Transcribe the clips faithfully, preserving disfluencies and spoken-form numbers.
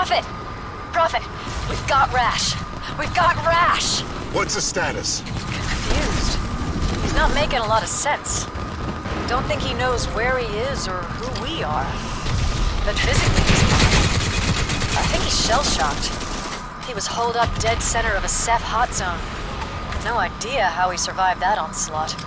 Prophet! Prophet! We've got Rash! We've got Rash! What's the status? Confused. He's not making a lot of sense. Don't think he knows where he is or who we are. But physically, he's fine. I think he's shell-shocked. He was holed up dead center of a Ceph hot zone. No idea how he survived that onslaught.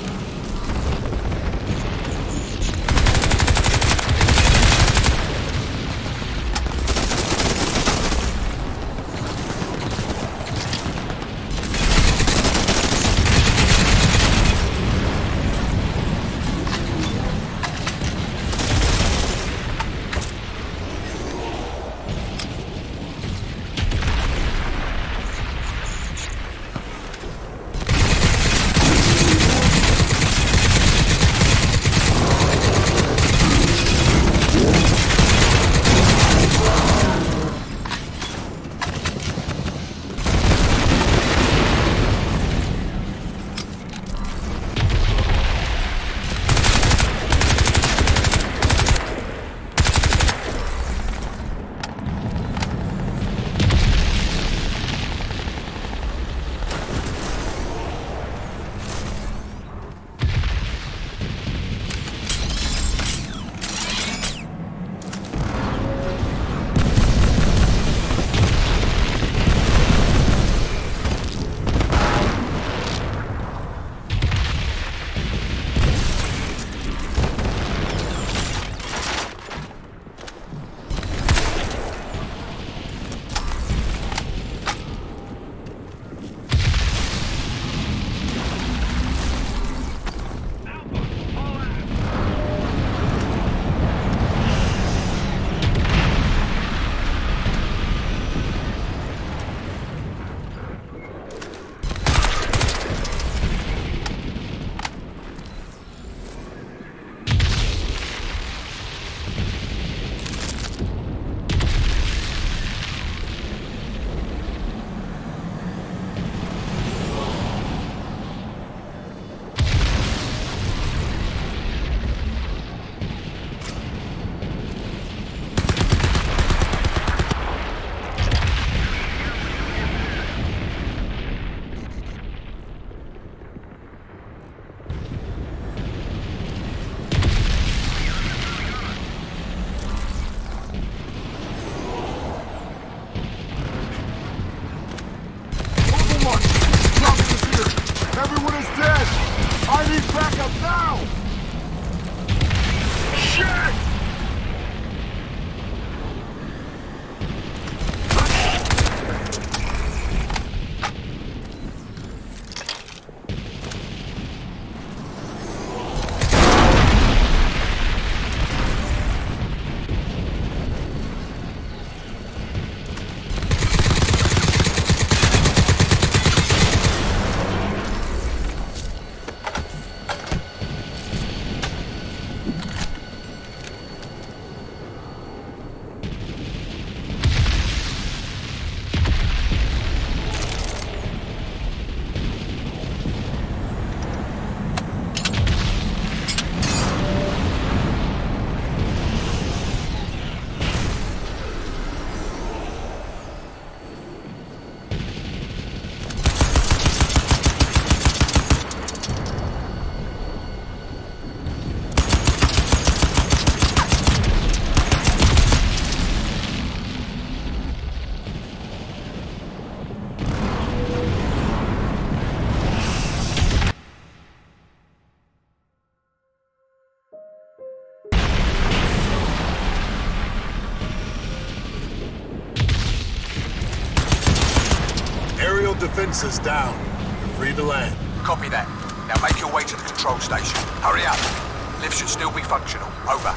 Defenses down. You're free to land. Copy that. Now make your way to the control station. Hurry up. Lift should still be functional. Over.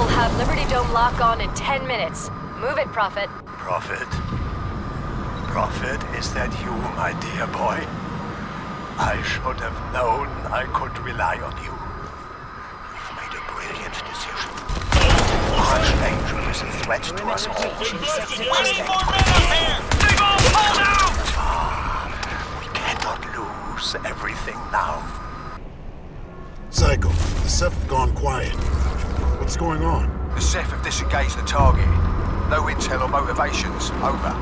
will have Liberty Dome lock on in ten minutes. Move it, Prophet. Prophet? Prophet, is that you, my dear boy? I should have known I could rely on you. You've made a brilliant decision. Archangel is a threat to us all. We cannot lose everything now. Psycho, the Ceph have gone quiet. What's going on? The Ceph have disengaged the target. No intel or motivations. Over.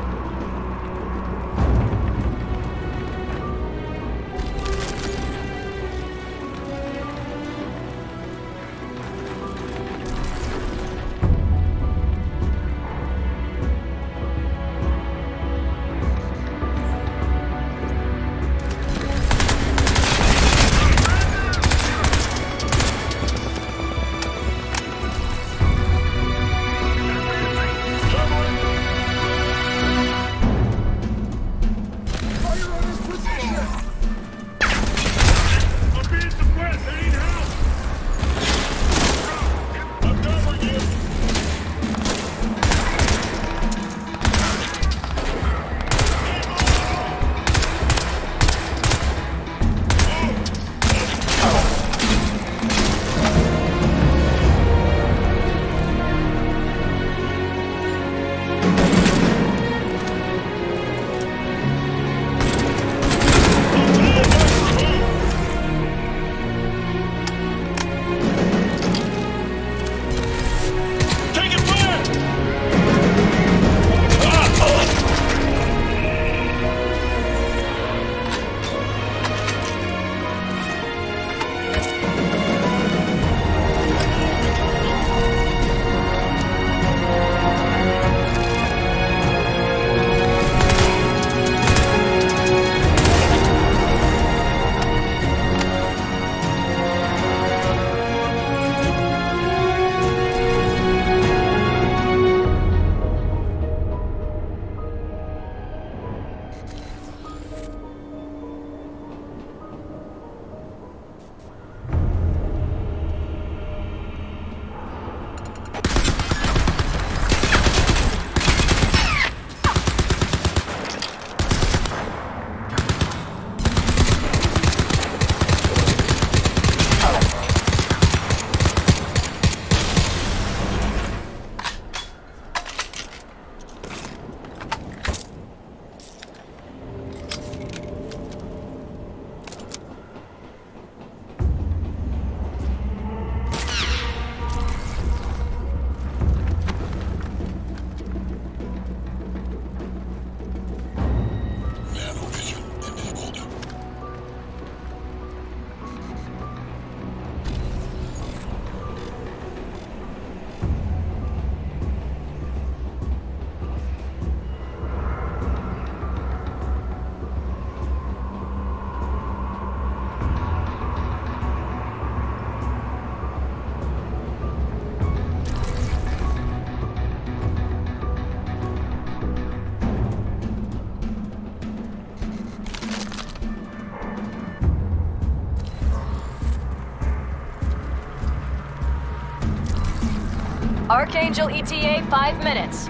Archangel E T A, five minutes.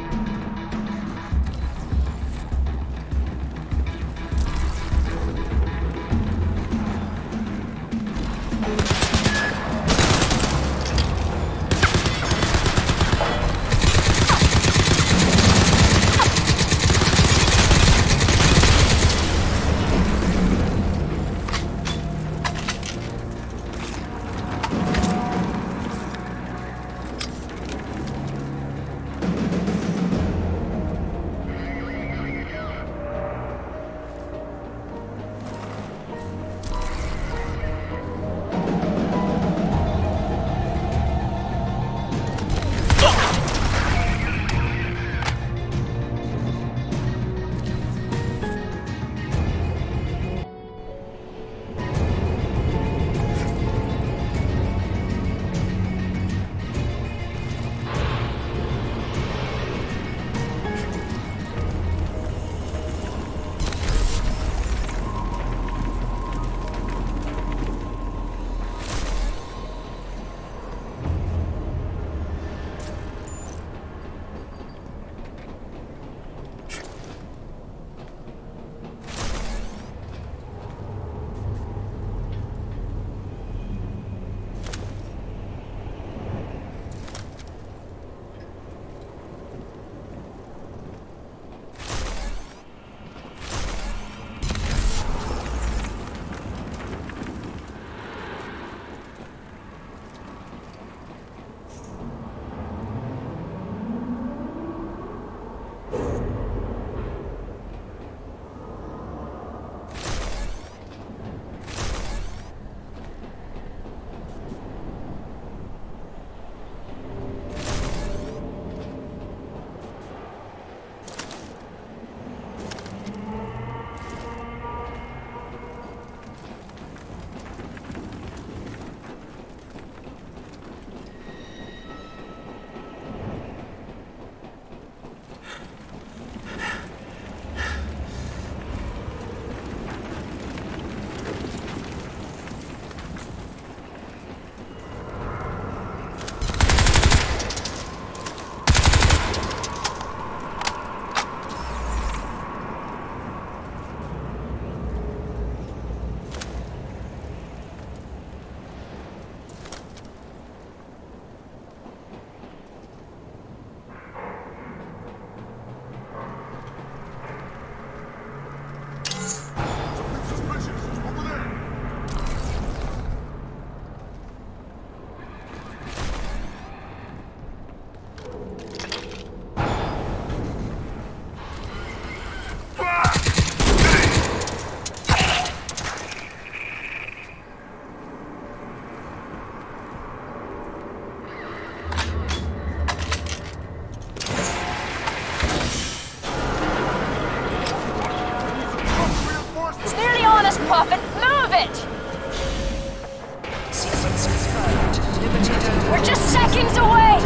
We're just seconds away!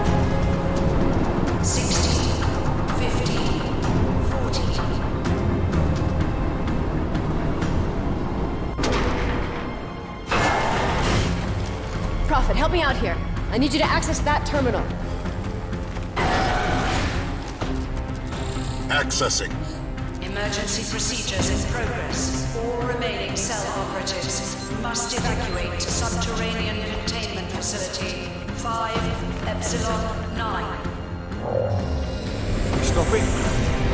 sixty, fifty, forty. Prophet, help me out here. I need you to access that terminal. Accessing. Emergency procedures in progress. All remaining cell operatives must evacuate to subterranean containment facility five Epsilon nine. Stop it.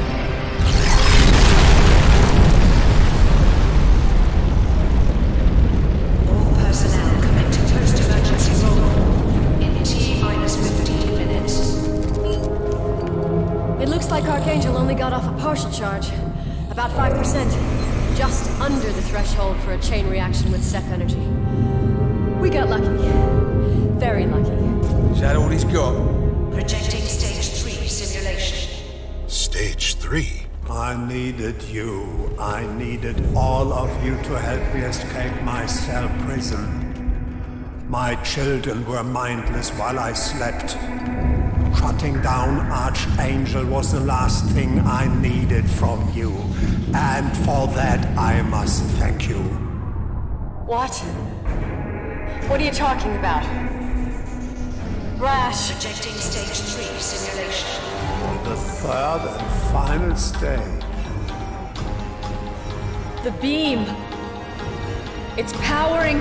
All personnel commit to post-emergency roll in T minus fifteen minutes. It looks like Archangel only got off a partial charge. About five percent. Just under the threshold for a chain reaction with Ceph energy. We got lucky. Very lucky. Is that all he's got? Projecting stage three simulation. Stage three? I needed you. I needed all of you to help me escape my cell prison. My children were mindless while I slept. Shutting down Archangel was the last thing I needed from you. And for that, I must thank you. What? What are you talking about? Rash. Projecting stage three simulation. The third and final stage. The beam. It's powering.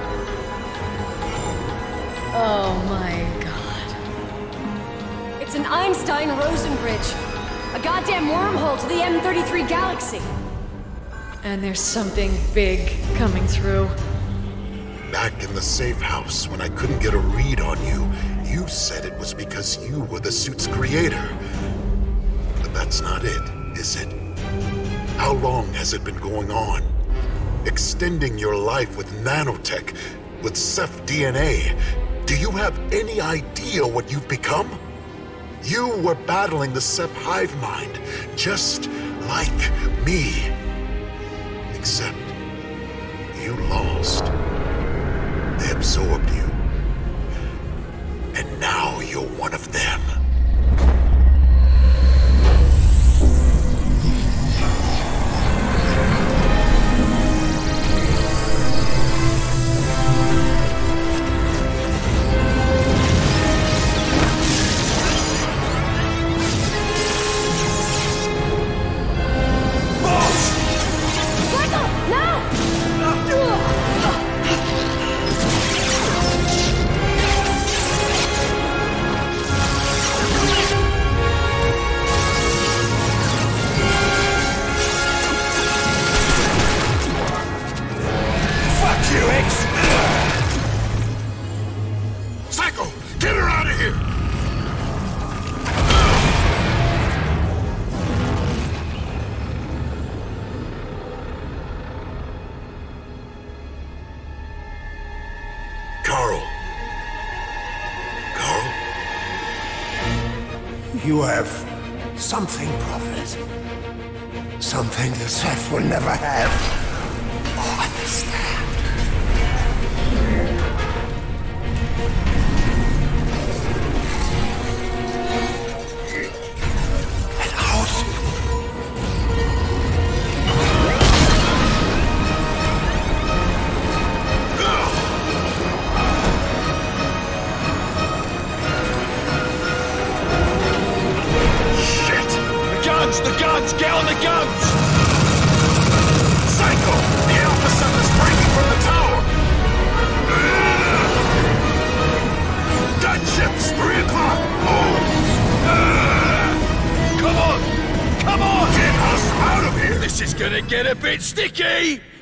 Oh my god. It's an Einstein-Rosen bridge. A goddamn wormhole to the M thirty-three galaxy. And there's something big coming through. Back in the safe house, when I couldn't get a read on you, you said it was because you were the suit's creator. But that's not it, is it? How long has it been going on? Extending your life with nanotech, with Ceph D N A. Do you have any idea what you've become? You were battling the Ceph hive mind, just like me. Except, you lost. They absorbed you. And now you're one of them. You have something, Prophet. Something the Ceph will never have or understand. Get out! The guns! Get on the guns! Psycho! The Alpha Ceph is breaking from the tower! Gunships! Three o'clock! Oh! Come on! Come on! Get us out of here! This is gonna get a bit sticky!